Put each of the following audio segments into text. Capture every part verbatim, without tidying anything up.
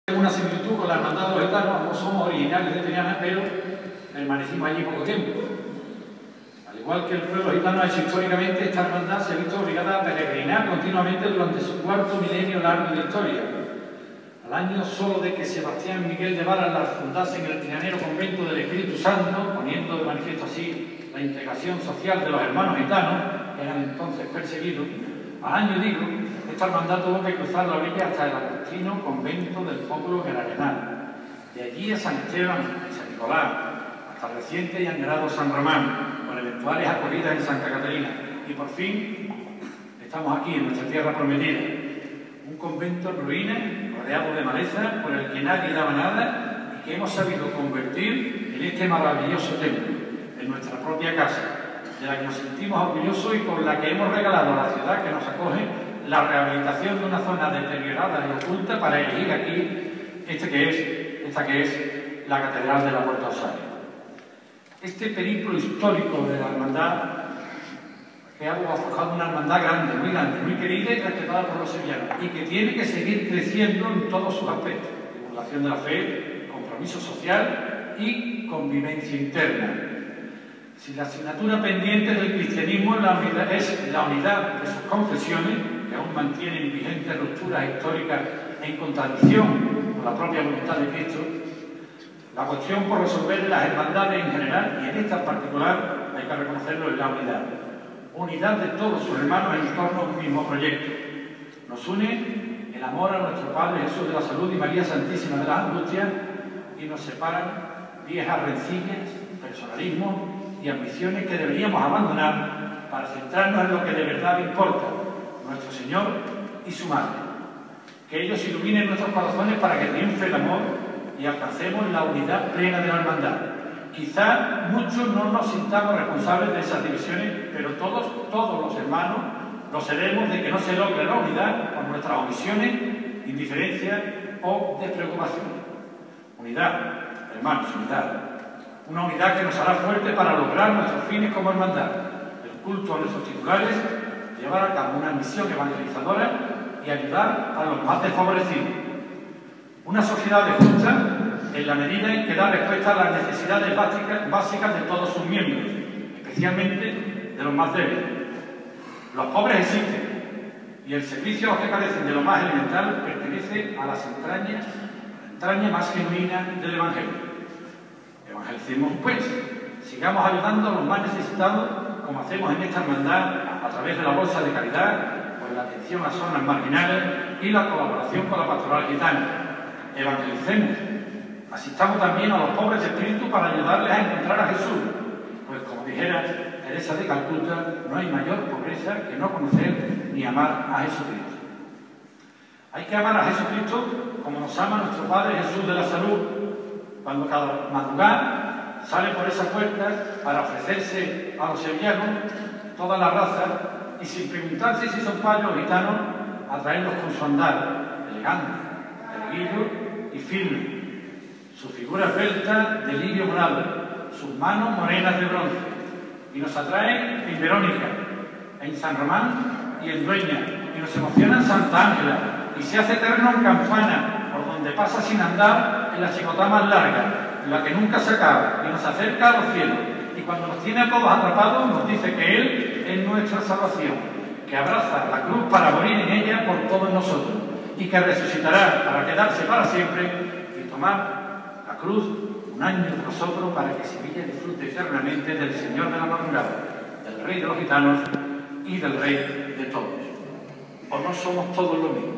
Una similitud con la hermandad de los gitanos. No somos originarios de Triana, pero permanecimos allí poco tiempo. Al igual que el pueblo gitano ha hecho históricamente, esta hermandad se ha visto obligada a peregrinar continuamente durante su cuarto milenio largo de historia. Al año solo de que Sebastián Miguel de Varas la fundase en el trianero convento del Espíritu Santo, poniendo de manifiesto así la integración social de los hermanos gitanos, que eran entonces perseguidos, al año digo, esta hermandad tuvo que cruzar la orilla hasta el agustino convento del Pópulo en el Arenal. De allí a San Esteban y San Nicolás, hasta el reciente y añorado San Román, con eventuales acogidas en Santa Catarina. Y por fin estamos aquí, en nuestra tierra prometida. Un convento en ruinas, rodeado de maleza, por el que nadie daba nada y que hemos sabido convertir en este maravilloso templo, en nuestra propia casa, de la que nos sentimos orgullosos y por la que hemos regalado a la ciudad que nos acoge la rehabilitación de una zona deteriorada y oculta para elegir aquí este que es, esta que es la Catedral de la Puerta Osario. Este periplo histórico de la hermandad que ha forjado una hermandad grande, muy grande, muy querida y respetada por los sevillanos, y que tiene que seguir creciendo en todos sus aspectos: divulgación de la fe, compromiso social y convivencia interna. Si la asignatura pendiente del cristianismo la unidad, es la unidad de sus confesiones, que aún mantienen vigentes rupturas históricas en contradicción con la propia voluntad de Cristo, la cuestión por resolver en las hermandades en general, y en esta en particular, hay que reconocerlo, es la unidad. Unidad de todos sus hermanos en torno a un mismo proyecto. Nos une el amor a nuestro Padre Jesús de la Salud y María Santísima de las Angustias, y nos separan viejas rencillas, personalismos y ambiciones que deberíamos abandonar para centrarnos en lo que de verdad importa: nuestro Señor y su Madre. Que ellos iluminen nuestros corazones para que triunfe el amor y alcancemos la unidad plena de la hermandad. Quizá muchos no nos sintamos responsables de esas divisiones, pero todos, todos los hermanos lo seremos de que no se logre la unidad por nuestras omisiones, indiferencia o despreocupación. Unidad, hermanos, unidad. Una unidad que nos hará fuerte para lograr nuestros fines como hermandad: el culto a nuestros titulares, llevar a cabo una misión evangelizadora y ayudar a los más desfavorecidos. Una sociedad justa en la medida en que da respuesta a las necesidades básicas, básicas de todos sus miembros, especialmente de los más débiles. Los pobres existen, y el servicio a los que carecen de lo más elemental pertenece a las entrañas, la entraña más genuina del Evangelio. Evangelicemos, pues, sigamos ayudando a los más necesitados, como hacemos en esta hermandad, a través de la bolsa de caridad, por la atención a zonas marginales y la colaboración con la pastoral gitana. Evangelicemos, asistamos también a los pobres de espíritu para ayudarles a encontrar a Jesús, pues como dijera Teresa de Calcuta, no hay mayor pobreza que no conocer ni amar a Jesucristo. Hay que amar a Jesucristo como nos ama nuestro Padre Jesús de la Salud, cuando cada madrugada sale por esa puerta para ofrecerse a los sevillanos, toda la raza, y sin preguntarse si son padres o gitanos, atraerlos con su andar elegante, erguido y firme, su figura esbelta de lirio morado, sus manos morenas de bronce, y nos atrae en Verónica, en San Román y en Dueña, y nos emociona en Santa Ángela, y se hace eterno en Campana, por donde pasa sin andar en la chicotá más larga, en la que nunca se acaba, y nos acerca a los cielos, y cuando nos tiene a todos atrapados nos dice que Él es nuestra salvación, que abraza la cruz para morir en ella por todos nosotros, y que resucitará para quedarse para siempre y tomar la cruz un año tras otro para que Sevilla disfrute eternamente del Señor de la madrugada, del Rey de los gitanos y del Rey de todos. ¿O no somos todos lo mismo?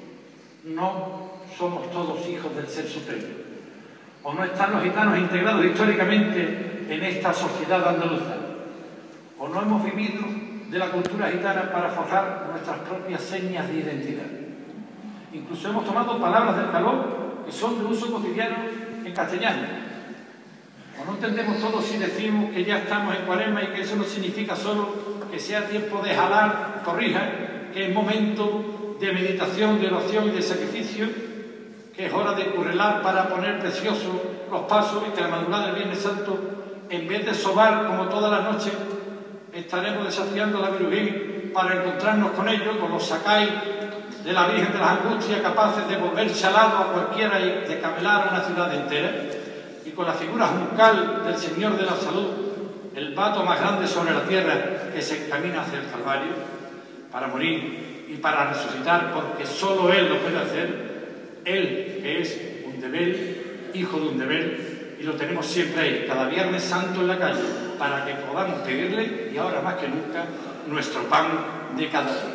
¿No somos todos hijos del Ser Supremo? ¿O no están los gitanos integrados históricamente en esta sociedad andaluza? ¿O no hemos vivido de la cultura gitana para forjar nuestras propias señas de identidad? Incluso hemos tomado palabras del calor que son de uso cotidiano en castellano. ¿O no entendemos todos si decimos que ya estamos en Cuaresma y que eso no significa solo que sea tiempo de jalar torrijas, que es momento de meditación, de oración y de sacrificio, que es hora de currelar para poner preciosos los pasos y que la madrugada del Viernes Santo, en vez de sobar como toda la noche, estaremos desafiando a la Virgen para encontrarnos con ellos, con los sacáis de la Virgen de las Angustias, capaces de volver salado a cualquiera y de camelar una ciudad entera, y con la figura juncal del Señor de la Salud, el pato más grande sobre la tierra que se encamina hacia el Calvario, para morir y para resucitar, porque solo Él lo puede hacer, Él que es un Undebel, hijo de Undebel, y lo tenemos siempre ahí, cada Viernes Santo en la calle, para que podamos pedirle, y ahora más que nunca, nuestro pan de cada día.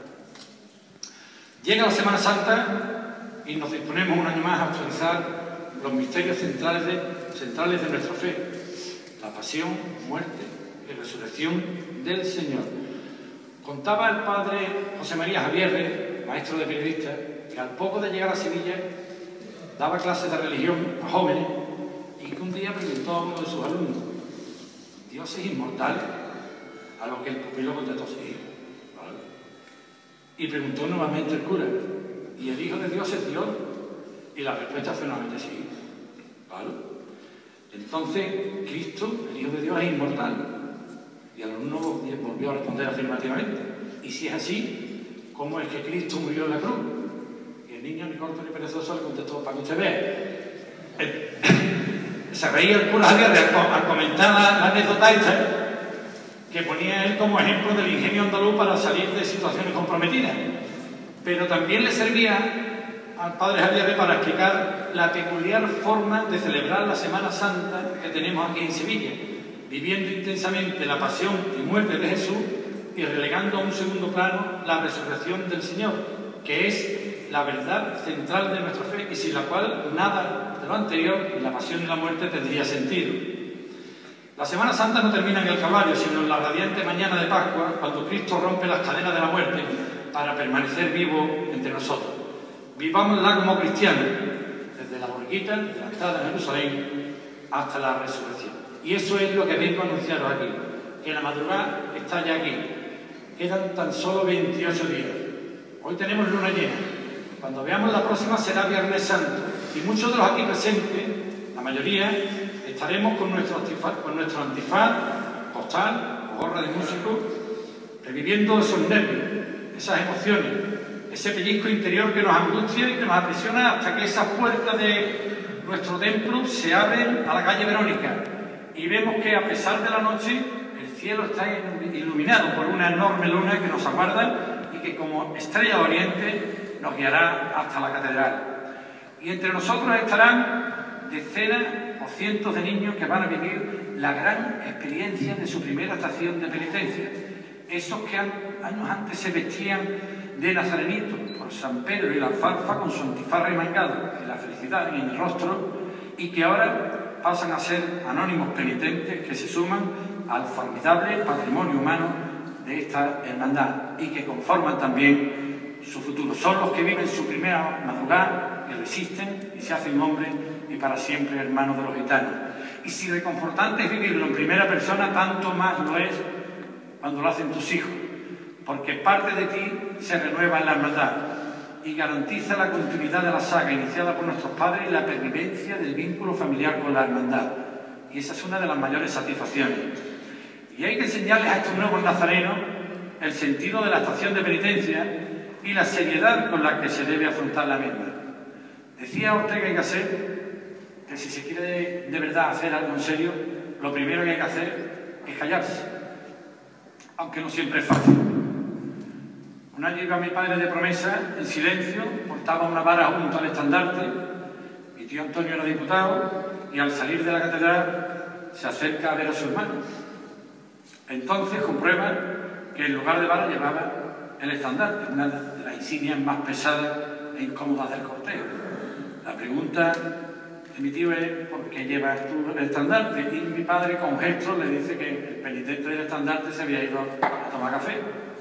Llega la Semana Santa y nos disponemos un año más a actualizar los misterios centrales de, centrales de nuestra fe, la pasión, muerte y resurrección del Señor. Contaba el padre José María Javier, maestro de periodistas, que al poco de llegar a Sevilla daba clases de religión a jóvenes y que un día preguntó a uno de sus alumnos: ¿Dios es inmortal? A lo que el pupilo contestó: sí. ¿Vale? Y preguntó nuevamente el cura: ¿y el Hijo de Dios es Dios? Y la respuesta fue nuevamente: sí. ¿Vale? Entonces, Cristo, el Hijo de Dios, es inmortal. Y el alumno volvió a responder afirmativamente. Y si es así, ¿cómo es que Cristo murió en la cruz? Y el niño, ni corto ni perezoso, le contestó: para que usted vea. Se reía el cura Javier al comentar la, la anécdota esta, que ponía él como ejemplo del ingenio andaluz para salir de situaciones comprometidas. Pero también le servía al padre Javier para explicar la peculiar forma de celebrar la Semana Santa que tenemos aquí en Sevilla, viviendo intensamente la pasión y muerte de Jesús y relegando a un segundo plano la resurrección del Señor, que es la verdad central de nuestra fe y sin la cual nada de lo anterior, la pasión y la muerte, tendría sentido. La Semana Santa no termina en el Calvario, sino en la radiante mañana de Pascua, cuando Cristo rompe las cadenas de la muerte para permanecer vivo entre nosotros. Vivámosla como cristianos, desde la borguita, de la entrada de Jerusalén, hasta la resurrección. Y eso es lo que vengo a anunciaros aquí, que la madrugada está ya aquí. Quedan tan solo veintiocho días. Hoy tenemos luna llena. Cuando veamos la próxima será Viernes Santo. Y muchos de los aquí presentes, la mayoría, estaremos con nuestro antifaz, con nuestro antifaz, postal o gorra de músico, reviviendo esos nervios, esas emociones, ese pellizco interior que nos angustia y que nos aprisiona hasta que esas puertas de nuestro templo se abren a la calle Verónica y vemos que, a pesar de la noche, el cielo está iluminado por una enorme luna que nos aguarda y que, como estrella de oriente, nos guiará hasta la catedral. Y entre nosotros estarán decenas o cientos de niños que van a vivir la gran experiencia de su primera estación de penitencia. Esos que años antes se vestían de nazarenito por San Pedro y la alfalfa con su antifaz remangado y la felicidad en el rostro, y que ahora pasan a ser anónimos penitentes que se suman al formidable patrimonio humano de esta hermandad y que conforman también su futuro. Son los que viven su primera madrugada y resisten y se hacen hombres y para siempre hermanos de los gitanos. Y si reconfortante es vivirlo en primera persona, tanto más lo es cuando lo hacen tus hijos, porque parte de ti se renueva en la hermandad y garantiza la continuidad de la saga iniciada por nuestros padres y la pervivencia del vínculo familiar con la hermandad. Y esa es una de las mayores satisfacciones. Y hay que enseñarles a estos nuevos nazarenos el sentido de la estación de penitencia y la seriedad con la que se debe afrontar la misma. Decía Ortega y Gasset que si se quiere de verdad hacer algo en serio, lo primero que hay que hacer es callarse, aunque no siempre es fácil. Un año iba mi padre de promesa, en silencio, portaba una vara junto al estandarte. Mi tío Antonio era diputado y al salir de la catedral se acerca a ver a su hermano. Entonces comprueba que en lugar de vara llevaba el estandarte, una de las insignias más pesadas e incómodas del cortejo. La pregunta de mi tío es: ¿por qué llevas tú el estandarte? Y mi padre, con gestos, le dice que el penitente del estandarte se había ido a tomar café.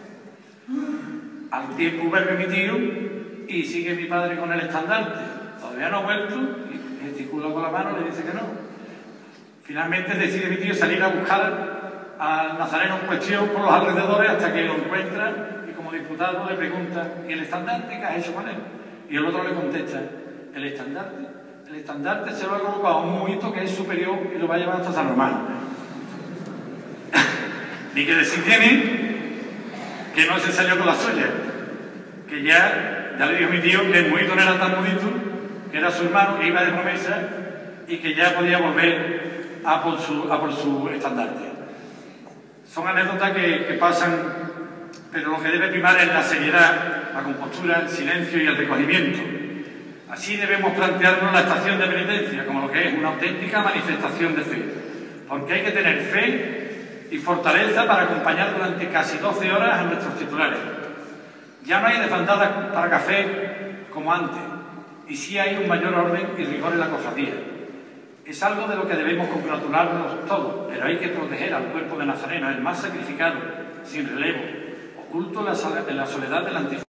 Al tiempo vuelve mi tío y sigue mi padre con el estandarte. Todavía no ha vuelto y gesticula con la mano, le dice que no. Finalmente decide mi tío salir a buscar al nazareno en cuestión por los alrededores hasta que lo encuentra y, como diputado, le pregunta: ¿y el estandarte qué has hecho con él? Y el otro le contesta: el estandarte, el estandarte se lo ha colocado a un muito que es superior y lo va a llevar hasta San Román. Ni que decir tiene que no se salió con la suya, que ya ya le dijo mi tío que el Mudito no era tan Mudito, que era su hermano, que iba de promesa y que ya podía volver a por su, a por su estandarte. Son anécdotas que, que pasan, pero lo que debe primar es la seriedad, la compostura, el silencio y el recogimiento. Así debemos plantearnos la estación de penitencia como lo que es una auténtica manifestación de fe, porque hay que tener fe y fortaleza para acompañar durante casi doce horas a nuestros titulares. Ya no hay desbandadas para café como antes, y sí hay un mayor orden y rigor en la cofradía. Es algo de lo que debemos congratularnos todos, pero hay que proteger al cuerpo de Nazareno, el más sacrificado, sin relevo, oculto en la soledad del antifaz.